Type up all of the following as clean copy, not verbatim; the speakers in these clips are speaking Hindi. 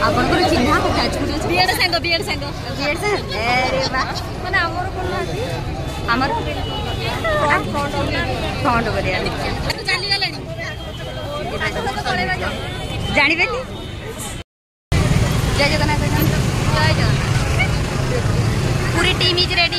आपन को चिन्हा बीएड संग बीएड संग बीएड से अरे वाह माने हमर कोन नाती हमर फ्रंट बरिया चली गलेनी जानि बेनी जय जगन्नाथ जय जगन्नाथ पूरी टीम इज रेडी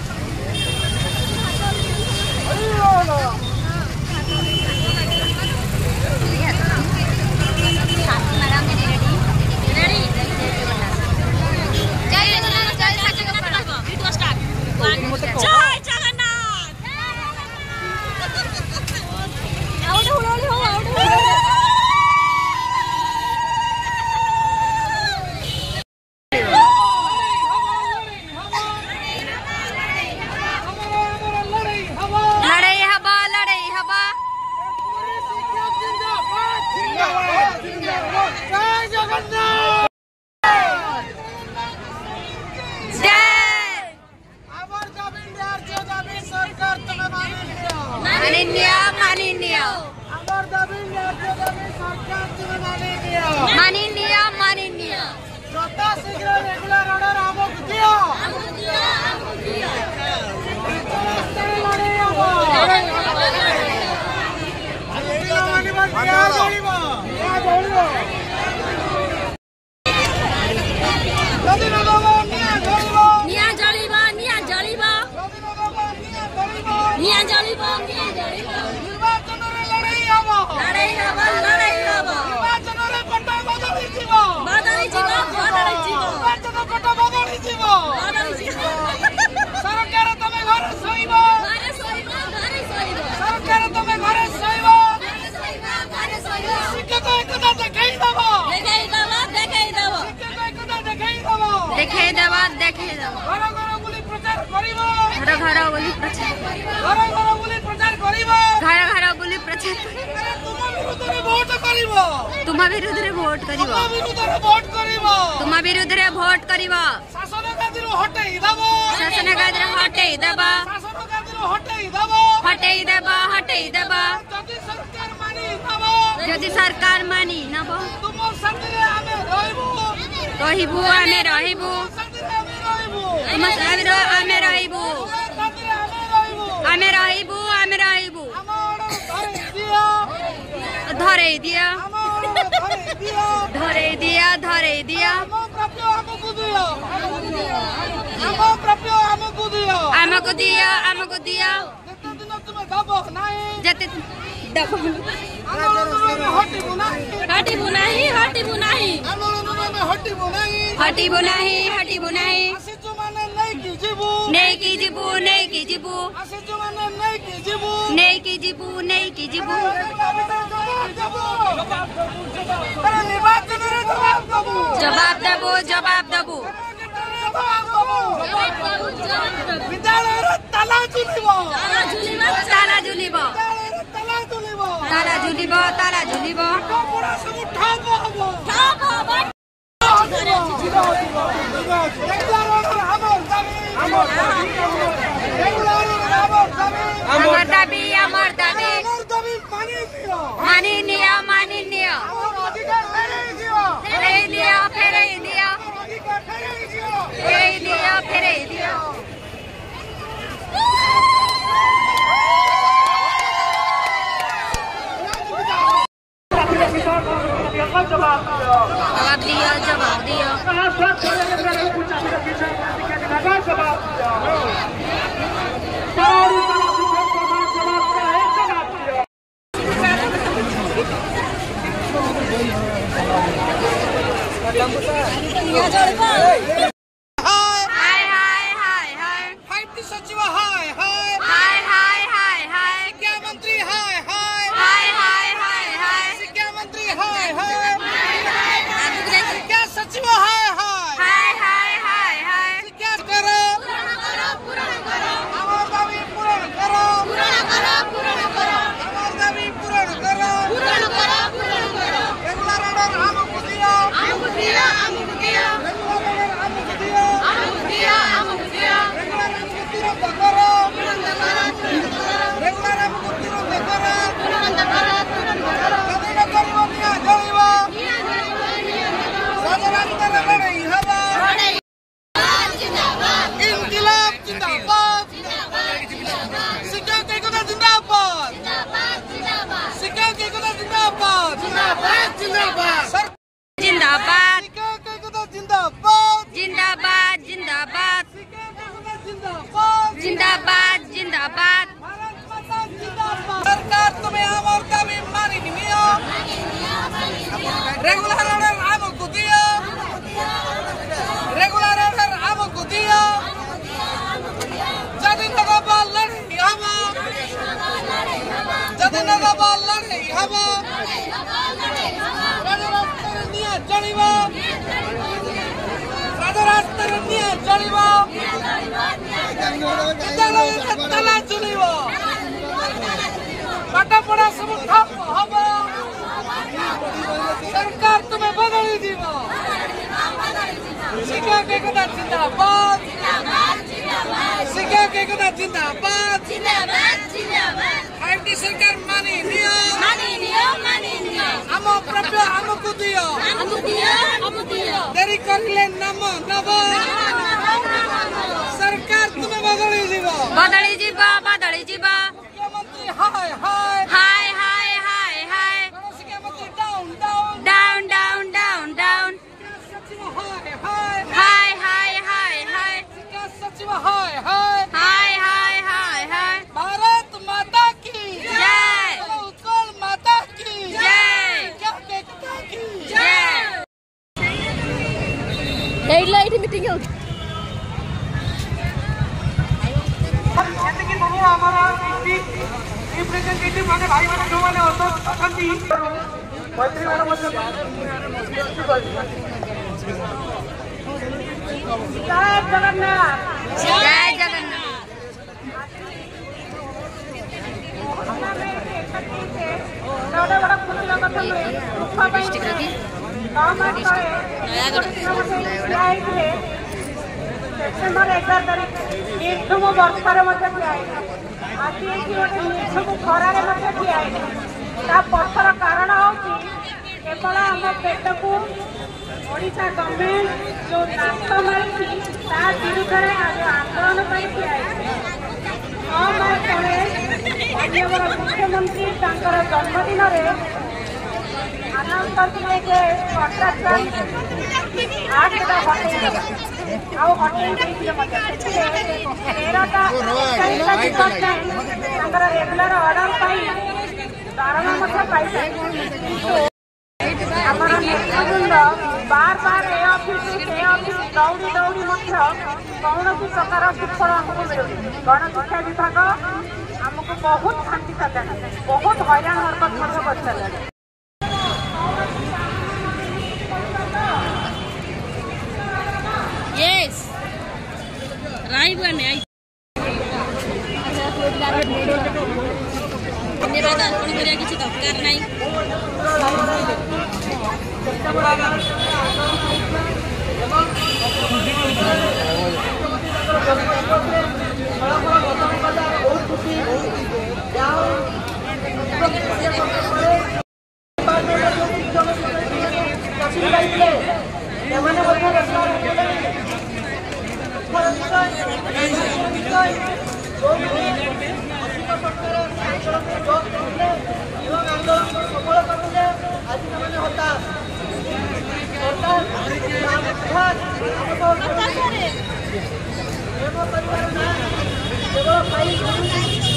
तुमा विरुद्ध रे वोट करिवो तुमा विरुद्ध रे वोट करिवो शासन गादिरो हटेई दबो शासन गादिरो हटेई दबो हटेई दबो हटेई दबो जदि सरकार मानी नबो तुम संगरे आमे रहिबो आमे रहिबो तुम संगरे आमे रहिबो आमे रहिबो आमे रहिबो धरे दिया धरे दिया धरे दिया आमको दिया आमको दिया जते दबो हटी बुनाही हटी बुनाही हटी बुनाही हटी बुनाही नहीं की जीबू नहीं की जीबू नहीं की जीबू नहीं की जीबू जवाब दबो जवाब दबो ताला झुलिबो ताला झुलिबो ताला झुलिबो ताला झुलिबो अमर दाबी माननीय माननीय फेरे दिया फेरे दिया फेरे दिया फेरे दिया जवाब दिया जवाब दिया इंकलाब जिंदाबाद शिक्षक एकता जिंदाबाद शिक्षक एकता जिंदाबाद जिंदाबाद शिक्षक एकता जिंदाबाद जिंदाबाद जिंदाबाद जिंदाबाद जिंदाबाद जिंदाबाद सरकार तुम्हें आमर दाबी मानी नियो रेगुलर ऑर्डर आमको दियो रेगुलर ऑर्डर आमको दियो जदि नगरपाल लड़े हवा जदि नगरपाल लड़े हवा राजरास्तार निया चलिबो राजरास्तार निया चलिबो विद्यालय ताला चलिबो पाठपढ़ा सब ठप हम सरकार तुम्हें बदली दीब शिक्षक एकता जिंदाबाद शिक्षक एकता जिंदाबाद 5T सरकार मानी नियो आम प्राप्य आमको दियो देरी करले नाम नब सरकार तुम्हें बदली दीब बदली जीवा मुख्यमंत्री हाय हाय हाय हाय हाय हाय मुख्यमंत्री down down down down down down सचिव हाय हाय हाय हाय हाय हाय सचिव हाय हाय हाय हाय हाय हाय भारत माता की जय उत्कल माता की जय एकता की जय एठी मीटिंग हो ଏତିକି ସବୁ ଆମର ରିପ୍ରେଜେଣ୍ଟେଟିଭ ମାନେ ଭାଇ ମାନେ ଯୋଉମାନେ ଅଛନ୍ତି ମନ୍ତ୍ରୀ ମାନେ ମଧ୍ୟ ଜୟ ଜଗନ୍ନାଥ जय जगन्नाथ ଗୋଟେ ବଡ଼ ଖୁସିର କଥା डिस्ट्रिक्ट रखी सेप्टेम्बर 11 तारिख निर्धूम वर्षार आज ये गोटे निर्धूम खरार ठिया ता पछर कारण हूँ केवल आम पेट को ओडिशा गवर्नमेंट जो नाश मारी ता विरुद्ध आज आंदोलन ठिया मुख्यमंत्री जन्मदिन आनाउंस करते कि रेगुलर ऑर्डर दरमा पाई बार बार ए ऑफिस दौड़ी दौड़ी कौन प्रकार सुफल आमको मिलूँ गणशिक्षा विभाग आमको बहुत शांति सारे बहुत हैरान हरकत कर सारे यस राइट वन है धन्यवाद अर्पण करिया किसी दरकार नहीं केवल